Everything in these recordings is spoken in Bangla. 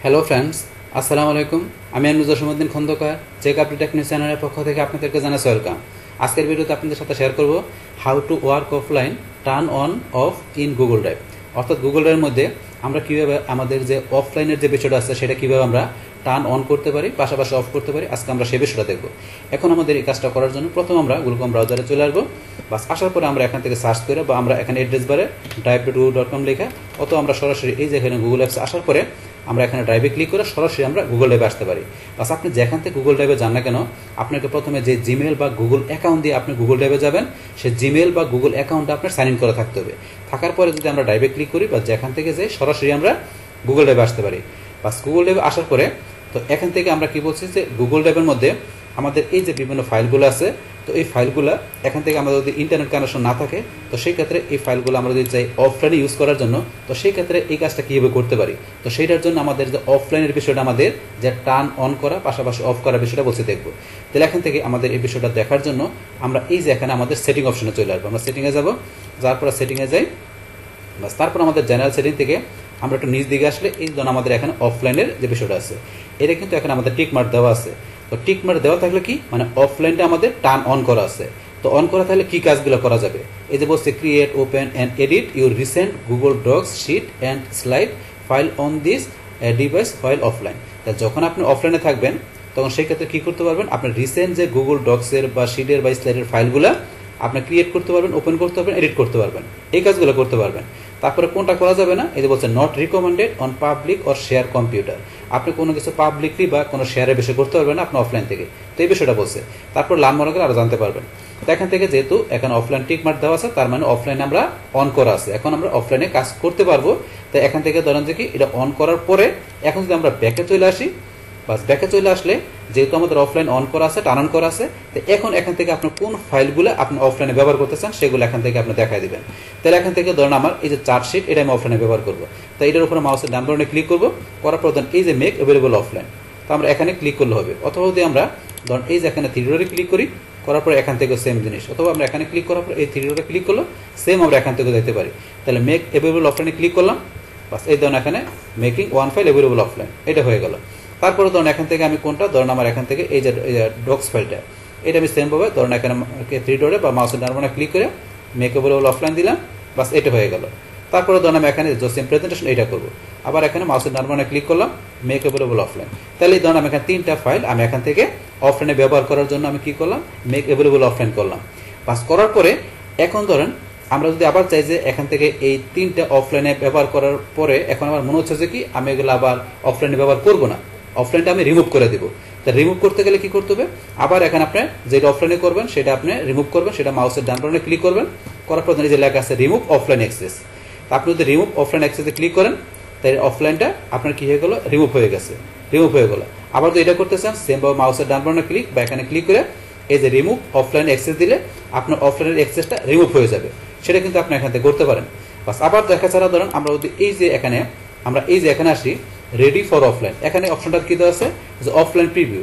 হ্যালো ফ্রেন্ডস, আসসালামু আলাইকুম। আমি Nujuruddin Khandakar, check update technique চ্যানেলের পক্ষ থেকে আপনাদেরকে জানাচ্ছি ওয়েলকাম। আজকের ভিডিওতে আপনাদের সাথে শেয়ার করব how to work offline turn on off in Google Drive. অর্থাৎ গুগল ড্রাইভের মধ্যে আমরা কীভাবে আমাদের যে অফলাইনের যে বিষয়টা আছে সেটা কীভাবে আমরা টার্ন অন করতে পারি, পাশাপাশি অফ করতে পারি। আজকে আমরা সেই বিষয়টা দেখব। এখন আমাদের এই কাজটা করার জন্য প্রথম আমরা গুগল ক্রোম ব্রাউজারে চলে আসবো। বাস আসার পরে আমরা এখান থেকে সার্চ করে বা আমরা এখানে অ্যাড্রেস বারে drive.google.com লেখা, অথবা আমরা সরাসরি এই যে এখানে গুগল অ্যাপসে আসার পরে আমরা এখানে ড্রাইভে ক্লিক করে সরাসরি আমরা গুগল ড্রাইভে আসতে পারি। বাস আপনি যেখান থেকে গুগল ড্রাইভে যান না কেন, আপনাকে প্রথমে যে জিমেল বা গুগল অ্যাকাউন্ট দিয়ে আপনি গুগল ড্রাইভে যাবেন, সেই জিমেল বা গুগল অ্যাকাউন্টে আপনার সাইন ইন করা থাকতে হবে। থাকার পরে যদি আমরা ড্রাইভে ক্লিক করি বা যেখান থেকে যাই সরাসরি আমরা গুগল ড্রাইভে আসতে পারি। বাস গুগল ড্রাইভে আসার পরে তো এখান থেকে আমরা কি বলছি যে গুগল ড্রাইভের মধ্যে আমাদের এই যে বিভিন্ন ফাইলগুলো আছে, তো এই ফাইলগুলো এখান থেকে আমাদের যদি ইন্টারনেট কানেকশন না থাকে, তো সেই ক্ষেত্রে এই ফাইলগুলো আমরা যদি চাই অফলাইনে ইউজ করার জন্য, তো সেই ক্ষেত্রে এই কাজটা কীভাবে করতে পারি। তো সেইটার জন্য আমাদের যে অফলাইনের বিষয়টা, আমাদের যে টার্ন অন করা পাশাপাশি অফ করার বিষয়টা বলছি দেখবো। তাহলে এখান থেকে আমাদের এই বিষয়টা দেখার জন্য আমরা এই যে এখানে আমাদের সেটিং অপশনে চলে আসবো। আমরা সেটিংয়ে যাবো, যার পরে সেটিংয়ে যাই। বাস তারপর আমাদের জেনারেল সেটিং থেকে আমরা একটু নিচ দিকে আসলে এই জন্য আমাদের এখানে অফলাইনের যে বিষয়টা আছে, এটা কিন্তু এখানে আমাদের টিক মার্ক দেওয়া আছে। তো টিক মার্ক দেওয়া থাকলে কি মানে অফলাইনটা আমাদের টার্ন অন করা আছে। তো অন করা থাকলে কি কাজগুলো করা যাবে, এই যে বলছে create, open and edit your recent Google Docs sheet and slide file on this device file offline. তা যখন আপনি অফলাইনে থাকবেন তখন সেই ক্ষেত্রে কী করতে পারবেন, আপনার রিসেন্ট যে গুগল ডক্সের বা শিটের বা স্লাইডের ফাইলগুলো আপনি ক্রিয়েট করতে পারবেন, ওপেন করতে পারবেন, এডিট করতে পারবেন, এই কাজগুলো করতে পারবেন। তারপরে কোনটা করা যাবে না, এই যে বলছে not recommended on public or share computer. আপনি কোনো কিছু পাবলিকলি বা কোনো শেয়ারের বিষয় করতে পারবেন না আপনি অফলাইন থেকে, তো এই বিষয়টা বলছে। তারপর লার্ন মোর করে আরও জানতে পারবেন। তো এখান থেকে যেহেতু এখানে অফলাইন টিক মার্ক দেওয়া আছে, তার মানে অফলাইনে আমরা অন করা আছে, এখন আমরা অফলাইনে কাজ করতে পারবো। তো এখান থেকে ধরেন যে কি এটা অন করার পরে এখন যদি আমরা ব্যাকে চলে আসি, বাস ব্যাকে চলে আসলে যেহেতু আমাদের অফলাইন অন করা আছে, টার্ন অন করা আছে, তো এখন এখান থেকে আপনার কোন ফাইলগুলো আপনি অফলাইনে ব্যবহার করতে চান সেগুলো এখান থেকে আপনি দেখাই দিবেন। তাহলে এখান থেকে ধরুন আমার এই যে চার্টশিট, এটা আমি অফলাইনে ব্যবহার করবো। তো এটার উপরে মাউসের ডান বাটনে ক্লিক করবো, করার পর ধরুন এই যে মেক অ্যাভেলেবল অফলাইন, তো আমরা এখানে ক্লিক করলে হবে। অথবা যদি আমরা ধরুন এই যে এখানে থ্রি ডটে ক্লিক করি, করার পরে এখান থেকে সেম জিনিস, অথবা আমরা এখানে ক্লিক করার পর এই থ্রি ডটে ক্লিক করলো, সেম আমরা এখান থেকে যেতে পারি। তাহলে মেক অ্যাভেলেবল অফলাইনে ক্লিক করলাম, বাস এই ধরুন এখানে making one file available offline, এটা হয়ে গেল। তারপরে ধরুন এখান থেকে আমি কোনটা, ধরুন আমার এখান থেকে এই যে ডক্স ফাইলটা, এটা আমি সেমভাবে ধরুন এখানে থ্রি ডটে বা মাউসের ডান বাটনে ক্লিক করে মেক অ্যাভেলেবল অফলাইন দিলাম, বাস এটা হয়ে গেল। তারপরে ধরুন আমি এখানে সেম প্রেজেন্টেশন এটা করবো, আবার এখানে মাউসের ডান বাটনে ক্লিক করলাম মেক অ্যাভেলেবল অফলাইন। তাহলে ধরুন আমি এখানে তিনটা ফাইল আমি এখান থেকে অফলাইনে ব্যবহার করার জন্য আমি কি করলাম, মেক অ্যাভেলেবল অফলাইন করলাম। বাস করার পরে এখন ধরেন আমরা যদি আবার চাই যে এখান থেকে এই তিনটা অফলাইনে ব্যবহার করার পরে এখন আমার মনে হচ্ছে যে কি আমি এগুলো আবার অফলাইনে ব্যবহার করবো না, অফলাইনটা আমি রিমুভ করে দিব। তা রিমুভ করতে গেলে কি করতে হবে, আবার এখানে আপনি যেটা অফলাইনে করবেন সেটা আপনি রিমুভ করবেন, সেটা মাউসের ডান বাটনে ক্লিক করবেন, করার পর যে লেখা আছে রিমুভ অফলাইন অ্যাক্সেস। তা আপনি যদি রিমুভ অফলাইন অ্যাক্সেসে ক্লিক করেন, তাই অফলাইনটা আপনার কি হয়ে গেল, রিমুভ হয়ে গেছে, রিমুভ হয়ে গেল। আবার যদি এটা করতে চান সেম ভাবে মাউসের ডান বাটনে ক্লিক বা এখানে ক্লিক করে এই যে রিমুভ অফলাইন অ্যাক্সেস দিলে আপনার অফলাইনের অ্যাক্সেসটা রিমুভ হয়ে যাবে, সেটা কিন্তু আপনি এখান থেকে করতে পারেন। বাস আবার দেখা ছাড়া ধরেন আমরা যদি এই যে এখানে আমরা এই যে এখানে আসি রেডি ফর অফলাইন, এখানে অপশনটা কি দেওয়া আছে যে অফলাইন প্রিভিউ,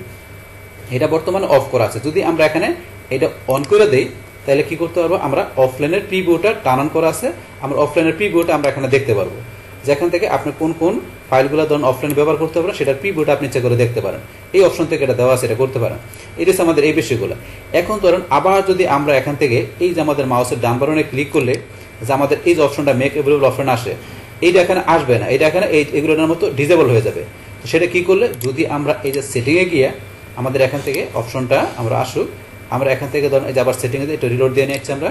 এটা বর্তমানে অফ করা আছে। যদি আমরা এখানে এটা অন করে দেই তাহলে কি করতে পারবো, আমরা অফলাইনের প্রিভিউটা টার্ন অন করা আছে, আমরা অফলাইনের প্রিভিউটা আমরা এখানে দেখতে পারবো, যেখান থেকে আপনি কোন কোন ফাইলগুলো ধরুন অফলাইন ব্যবহার করতে পারেন সেটার প্রিভিউটা আপনি চেক করে দেখতে পারেন। এই অপশন থেকে এটা দেওয়া আছে, এটা করতে পারেন। এটা হচ্ছে আমাদের এই বিষয়গুলো। এখন ধরুন আবার যদি আমরা এখান থেকে এই যে আমাদের মাউসের ডান বাটনে ক্লিক করলে যে আমাদের এই যে অপশনটা মেক অ্যাভেলেবল অপশন আসে, এইটা এখানে আসবে না, এটা এখানে এগুলোর মতো ডিজেবল হয়ে যাবে। তো সেটা কি করলে, যদি আমরা এই যে সেটিংয়ে গিয়ে আমাদের এখান থেকে অপশনটা আমরা আসুক, আমরা এখান থেকে ধরুন এই যে আবার সেটিংয়ে একটু রিলোড দিয়ে নিচ্ছি আমরা,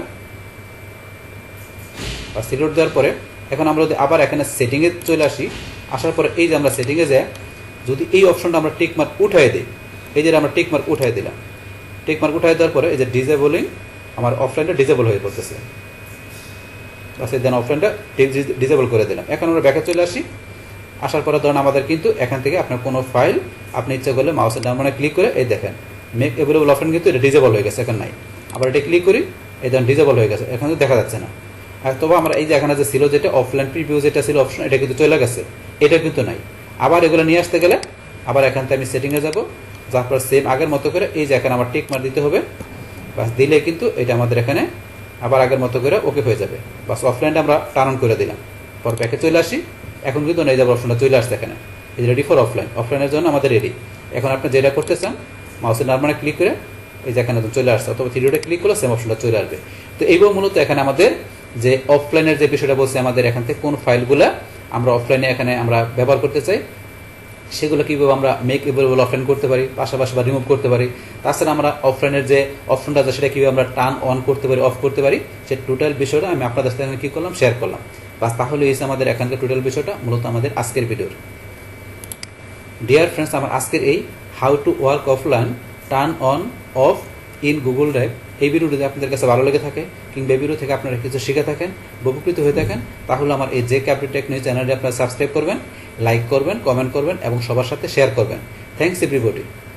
বা রিলোড দেওয়ার পরে এখন আমরা যদি আবার এখানে সেটিংয়ে চলে আসি, আসার পরে এই যে আমরা সেটিংয়ে যাই, যদি এই অপশনটা আমরা টিক মার্ক উঠাই দিই, এই যে আমরা টিক মার্ক উঠাই দিলাম, টিক মার্ক উঠাই দেওয়ার পরে এই যে ডিজেবলিং আমার অফলাইনটা ডিজেবল হয়ে পড়তেছে, আচ্ছা দেন অফলাইনটা ডিজেবল করে দিলাম। এখন আমরা ব্যাকে চলে আসি, আসার পরে ধরুন আমাদের কিন্তু এখান থেকে আপনার কোনো ফাইল আপনি ইচ্ছা করলে মাউসের ডান বাটনে ক্লিক করে এই দেখেন মেক অ্যাভেলেবল অফলাইন কিন্তু এটা ডিজেবল হয়ে গেছে, এখন নাই। আবার এটা ক্লিক করি, এই ধরুন ডিজেবল হয়ে গেছে, এখন দেখা যাচ্ছে না। আর তবে আমরা এই যে এখানে যে ছিল যেটা অফলাইন প্রিভিউ যেটা ছিল অপশন, এটা কিন্তু চলে গেছে, এটা কিন্তু নাই। আবার এগুলো নিয়ে আসতে গেলে আবার এখান থেকে আমি সেটিংয়ে যাব, যার পর সেম আগের মতো করে এই যে এখানে আমার টিক মার দিতে হবে, বাস দিলে কিন্তু এটা আমাদের এখানে আবার আগের মতো করে ওকে হয়ে যাবে। বাস অফলাইনটা আমরা টার্ন অন করে দিলাম, পর ব্যাকে চলে আসি, এখন কিন্তু এই যে অপশনটা চলে আসছে এখানে। Is ready for offline. অফলাইনের জন্য আমাদের রেডি। এখন আপনি যেটা করতে চান মাউসের নাম্বারে ক্লিক করে এই যে এখানে চলে আসছে, অথবা থ্রিডোটা ক্লিক করলে সেম অপশনটা চলে আসবে। তো এইবার মূলত এখানে আমাদের যে অফলাইনের যে বিষয়টা বলছে, আমাদের এখান থেকে কোন ফাইলগুলো আমরা অফলাইনে এখানে আমরা ব্যবহার করতে চাই সেগুলো কীভাবে আমরা মেক এভেলেবল অফলাইন করতে পারি, পাশাপাশি বা রিমুভ করতে পারি। তাছাড়া আমরা অফলাইনের যে অপশনটা আছে সেটা কীভাবে আমরা টার্ন অন করতে পারি, অফ করতে পারি, সে টোটাল বিষয়টা আমি আপনাদের সাথে কী করলাম, শেয়ার করলাম। বাস তাহলে এই আমাদের এখানকার টোটাল বিষয়টা মূলত আমাদের আজকের ভিডিওর। ডিয়ার ফ্রেন্ডস, আমার আজকের এই how to work offline turn on off in Google Drive এই ভিডিওটি যদি আপনাদের কাছে ভালো লেগে থাকে কিংবা এই ভিডিও থেকে আপনারা কিছু শিখে থাকেন, উপকৃত হয়ে থাকেন, তাহলে আমার এই জেক আপডেট টেক নিউজ চ্যানেলটি আপনারা সাবস্ক্রাইব করবেন, লাইক করবেন, কমেন্ট করবেন এবং সবার সাথে শেয়ার করবেন। Thanks everybody.